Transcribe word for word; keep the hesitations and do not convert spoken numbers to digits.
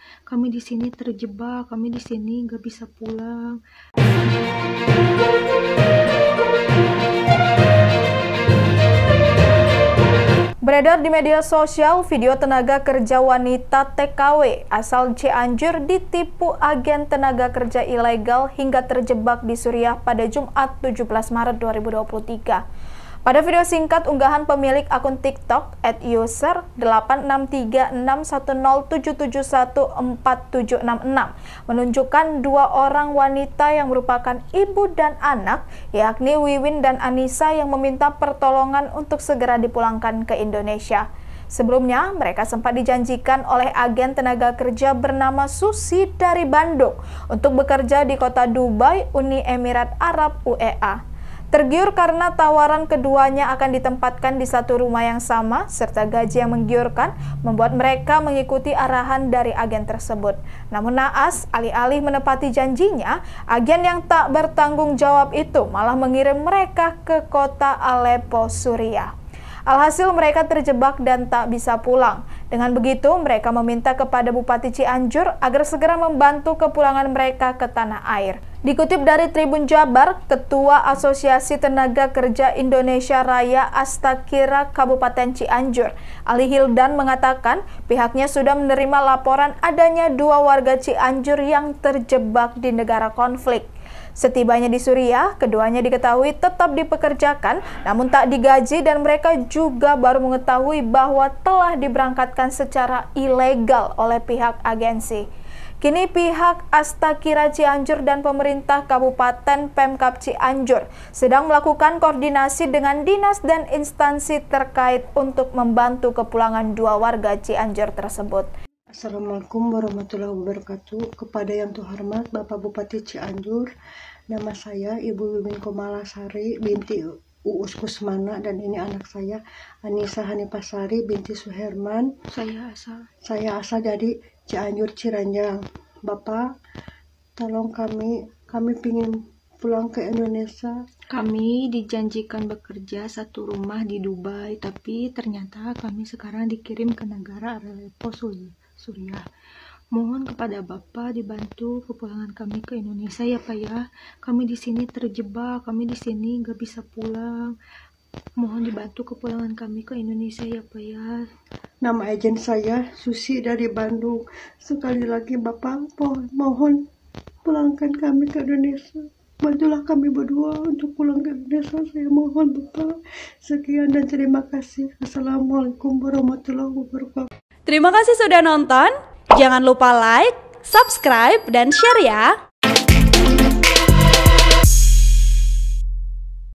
Kami di sini terjebak, kami di sini nggak bisa pulang. Beredar di media sosial video tenaga kerja wanita T K W asal Cianjur ditipu agen tenaga kerja ilegal hingga terjebak di Suriah pada Jumat tujuh belas Maret dua ribu dua puluh tiga. Pada video singkat unggahan pemilik akun TikTok at user delapan enam tiga enam satu nol tujuh tujuh satu empat tujuh enam enam menunjukkan dua orang wanita yang merupakan ibu dan anak, yakni Wiwin dan Anissa, yang meminta pertolongan untuk segera dipulangkan ke Indonesia. Sebelumnya, mereka sempat dijanjikan oleh agen tenaga kerja bernama Susi dari Bandung untuk bekerja di kota Dubai, Uni Emirat Arab U E A. Tergiur karena tawaran keduanya akan ditempatkan di satu rumah yang sama serta gaji yang menggiurkan, membuat mereka mengikuti arahan dari agen tersebut. Namun naas, alih-alih menepati janjinya, agen yang tak bertanggung jawab itu malah mengirim mereka ke kota Aleppo, Suriah. Alhasil mereka terjebak dan tak bisa pulang. Dengan begitu, mereka meminta kepada Bupati Cianjur agar segera membantu kepulangan mereka ke tanah air. Dikutip dari Tribun Jabar, Ketua Asosiasi Tenaga Kerja Indonesia Raya Astakira Kabupaten Cianjur, Ali Hildan, mengatakan pihaknya sudah menerima laporan adanya dua warga Cianjur yang terjebak di negara konflik. Setibanya di Suriah, keduanya diketahui tetap dipekerjakan namun tak digaji, dan mereka juga baru mengetahui bahwa telah diberangkatkan secara ilegal oleh pihak agensi. Kini pihak Astakira Cianjur dan pemerintah Kabupaten Pemkab Cianjur sedang melakukan koordinasi dengan dinas dan instansi terkait untuk membantu kepulangan dua warga Cianjur tersebut. Assalamualaikum warahmatullahi wabarakatuh. Kepada yang terhormat Bapak Bupati Cianjur, nama saya Ibu Wiwin Komalasari binti Uus Kusmana, dan ini anak saya Anissa Hanifasari binti Suherman. Saya asal. Saya asal dari Cianjur Ciranjang. Bapak, tolong kami, kami ingin pulang ke Indonesia. Kami dijanjikan bekerja satu rumah di Dubai, tapi ternyata kami sekarang dikirim ke negara Aleppo, Suriah. Mohon kepada Bapak dibantu kepulangan kami ke Indonesia ya Pak ya. Kami di sini terjebak, kami di sini nggak bisa pulang. Mohon dibantu kepulangan kami ke Indonesia ya Pak ya. Nama agen saya Susi dari Bandung. Sekali lagi Bapak, mohon pulangkan kami ke Indonesia. Bantulah kami berdua untuk pulang ke Indonesia. Saya mohon Bapak. Sekian dan terima kasih. Assalamualaikum warahmatullahi wabarakatuh. Terima kasih sudah nonton. Jangan lupa like, subscribe, dan share ya.